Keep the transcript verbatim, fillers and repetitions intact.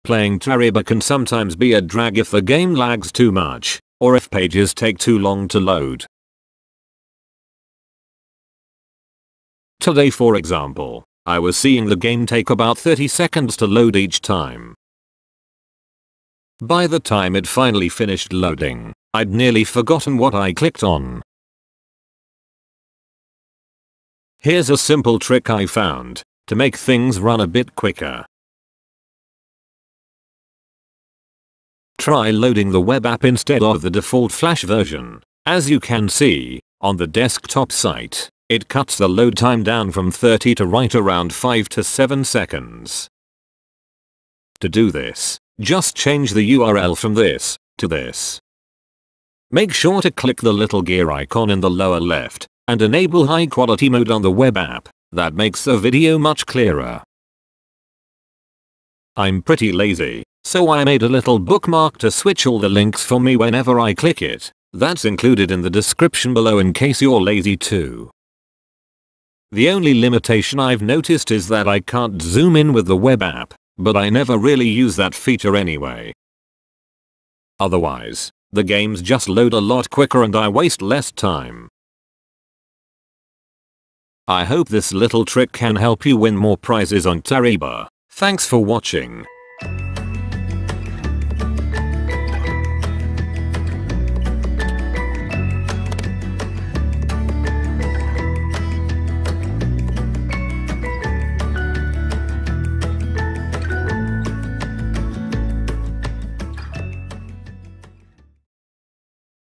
Playing Toreba can sometimes be a drag if the game lags too much, or if pages take too long to load. Today, for example, I was seeing the game take about thirty seconds to load each time. By the time it finally finished loading, I'd nearly forgotten what I clicked on. Here's a simple trick I found to make things run a bit quicker. Try loading the web app instead of the default Flash version. As you can see, on the desktop site, it cuts the load time down from thirty to right around five to seven seconds. To do this, just change the U R L from this to this. Make sure to click the little gear icon in the lower left and enable high quality mode on the web app. That makes the video much clearer. I'm pretty lazy, so I made a little bookmark to switch all the links for me whenever I click it. That's included in the description below in case you're lazy too. The only limitation I've noticed is that I can't zoom in with the web app, but I never really use that feature anyway. Otherwise, the games just load a lot quicker and I waste less time. I hope this little trick can help you win more prizes on Toreba. Thanks for watching.